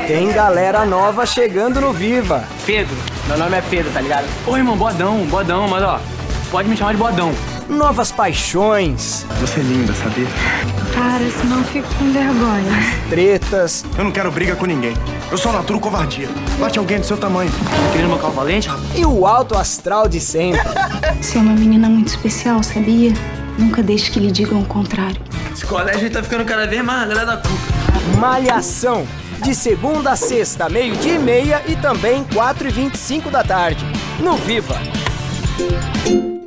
Tem galera nova chegando no Viva. Pedro, meu nome é Pedro, tá ligado? Ô, irmão, bodão, mas ó, pode me chamar de bodão. Novas paixões. Você é linda, sabia? Para, senão eu fico com vergonha. Tretas. Eu não quero briga com ninguém. Eu só não aturo covardia. Bate alguém do seu tamanho. Tá querendo bancar o valente, rapaz? E o alto astral de sempre. Você é uma menina muito especial, sabia? Nunca deixe que lhe digam o contrário. Esse colégio tá ficando cada vez mais galera da cuca. Malhação. De segunda a sexta, 12h30 e também 4h25 da tarde. No Viva.